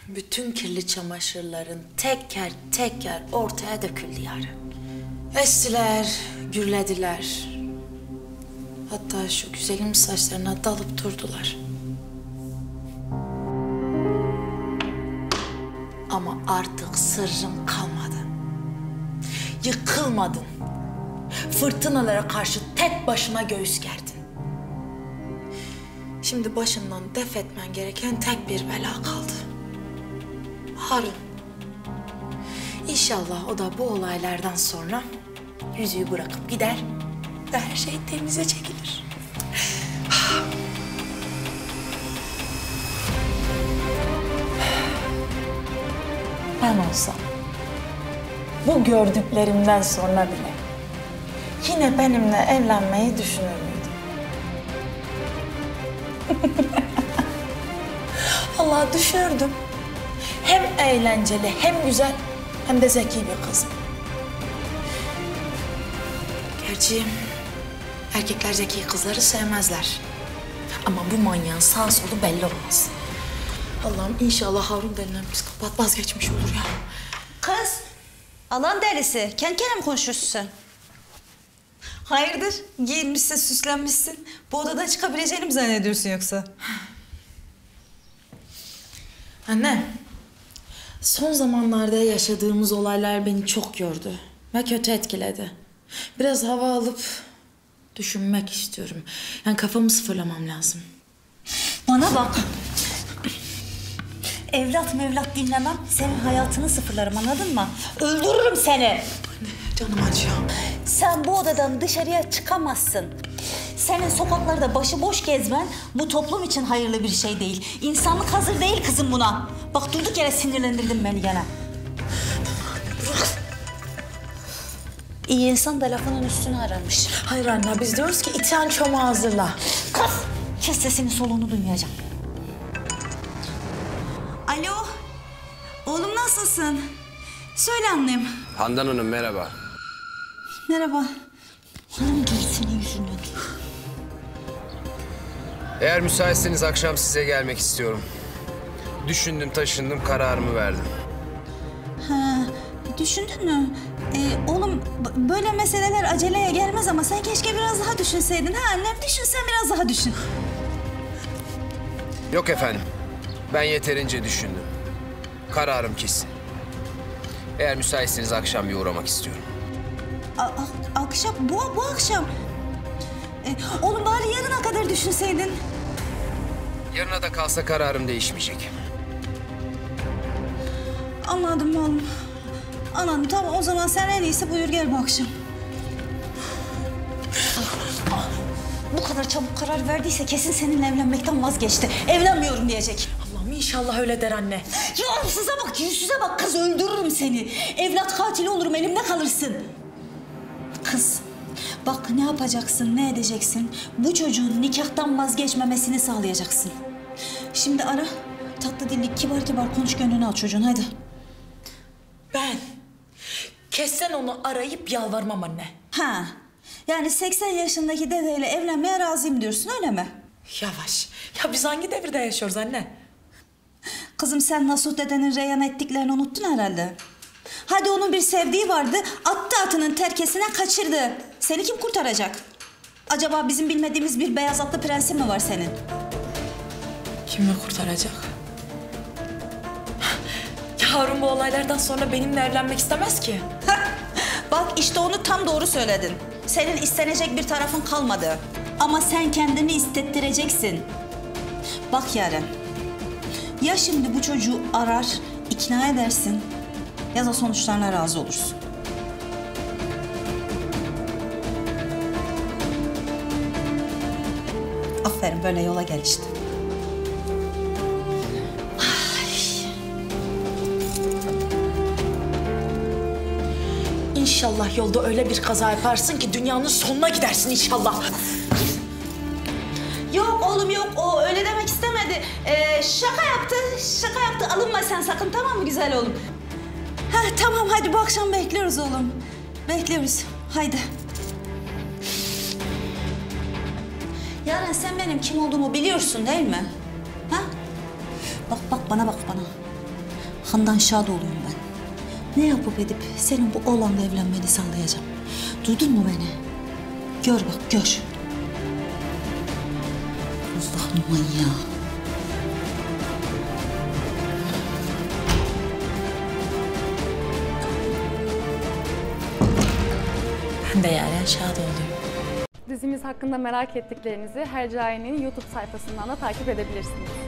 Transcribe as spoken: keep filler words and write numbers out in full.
Bütün kirli çamaşırların teker teker ortaya döküldü Yaren. Estiler, gürlediler. Hatta şu güzelim saçlarına dalıp durdular. Ama artık sırrım kalmadı. Yıkılmadın. Fırtınalara karşı tek başına göğüs gerdin. Şimdi başından def etmen gereken tek bir bela kaldı. Harun. İnşallah o da bu olaylardan sonra yüzüğü bırakıp gider ve her şey temize çekilir. Ben olsam bu gördüklerimden sonra bile yine benimle evlenmeyi düşünür müydün? Allah düşünürdüm. Hem eğlenceli, hem güzel, hem de zeki bir kız. Gerçi erkekler zeki kızları sevmezler. Ama bu manyağın sağ solu belli olmaz. Allah'ım inşallah Harun denilen psikopat vazgeçmiş olur ya. Kız, alan delisi. Kendi kendine mi konuşuyorsun sen? Hayırdır? Giyinmişsin, süslenmişsin. Bu odadan çıkabileceğini mi zannediyorsun yoksa? Anne, son zamanlarda yaşadığımız olaylar beni çok yordu ve kötü etkiledi. Biraz hava alıp düşünmek istiyorum. Yani kafamı sıfırlamam lazım. Bana bak. Evlat mevlat dinlemem. Senin hayatını sıfırlarım, anladın mı? Öldürürüm seni. Anne, canım acıyor. Sen bu odadan dışarıya çıkamazsın. Senin sokaklarda başıboş gezmen bu toplum için hayırlı bir şey değil. İnsanlık hazır değil kızım buna. Bak durduk yere sinirlendirdin beni gene. İyi insan da lafının üstüne ararmış. Hayır anne, biz diyoruz ki iten çomağı hazırla. Kız! Kes sesini soluğunu duymayacağım. Alo. Oğlum nasılsın? Söyle annem. Handan Hanım merhaba. Merhaba. Hanım değil senin yüzünden. Eğer müsaitseniz akşam size gelmek istiyorum. Düşündüm, taşındım, kararımı verdim. Ha, düşündün mü? Ee, oğlum böyle meseleler aceleye gelmez ama sen keşke biraz daha düşünseydin. Ha annem, düşünsen biraz daha düşün. Yok efendim. Ben yeterince düşündüm. Kararım kesin. Eğer müsaitseniz akşam bir uğramak istiyorum. A a akşam, bu, bu akşam. Ee, oğlum bari yarına kadar düşünseydin. Yarına da kalsa kararım değişmeyecek. Anladım oğlum. Anladım, tamam o zaman sen en iyisi buyur gel bu akşam. Bu kadar çabuk karar verdiyse kesin seninle evlenmekten vazgeçti. Evlenmiyorum diyecek. Allah'ım inşallah öyle der anne. Ya size bak, yüzsüze bak kız, öldürürüm seni. Evlat katili olurum, elimde kalırsın. Kız, bak ne yapacaksın, ne edeceksin? Bu çocuğun nikahtan vazgeçmemesini sağlayacaksın. Şimdi ara, tatlı dilli, kibar kibar konuş, gönlünü al çocuğun, hadi. Ben kessen onu arayıp yalvarmam anne. Ha, yani seksen yaşındaki dedeyle evlenmeye razıyım diyorsun, öyle mi? Yavaş. Ya biz hangi devirde yaşıyoruz anne? Kızım sen Nasuh dedenin reyan ettiklerini unuttun herhalde. Hadi onun bir sevdiği vardı, attı atının terkesine kaçırdı. Seni kim kurtaracak? Acaba bizim bilmediğimiz bir beyaz atlı prensin mi var senin? Kim mi kurtaracak? Ya Harun bu olaylardan sonra benimle evlenmek istemez ki. Bak işte onu tam doğru söyledin. Senin istenecek bir tarafın kalmadı. Ama sen kendini istettireceksin. Bak Yaren, ya şimdi bu çocuğu arar, ikna edersin ya da sonuçlarına razı olursun. Aferin, böyle yola gel işte. İnşallah yolda öyle bir kaza yaparsın ki dünyanın sonuna gidersin inşallah. Yok oğlum yok, o öyle demek istemedi. Ee, şaka yaptı, şaka yaptı. Alınma sen sakın, tamam mı güzel oğlum? Ha tamam, hadi bu akşam bekliyoruz oğlum. Bekliyoruz, haydi. Yaren sen benim kim olduğumu biliyorsun değil mi? Ha? Bak bak bana bak bana. Handan Şadoğlu'yum ben. Ne yapıp edip senin bu oğlanla evlenmeni sağlayacağım. Duydun mu beni? Gör bak gör. Allah'ım manyağı. Ben de Yaren Şadoğlu'yum. Dizimiz hakkında merak ettiklerinizi Hercai'nin YouTube sayfasından da takip edebilirsiniz.